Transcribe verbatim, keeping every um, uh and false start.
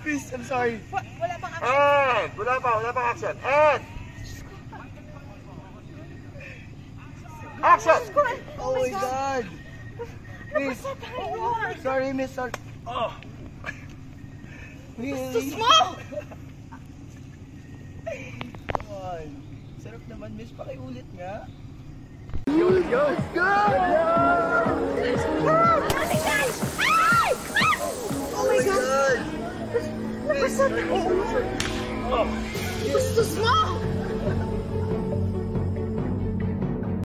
Miss, I'm sorry. Wa wala pang action. And! Wala pa, wala pang action. And! Action! Oh my God! Miss, sorry, Miss, sorry. Oh! It's too small! Come on. Sarap naman, Miss. Pakiulit nga. Go, go, go! Oh my God! Miss, Oh, it was too small!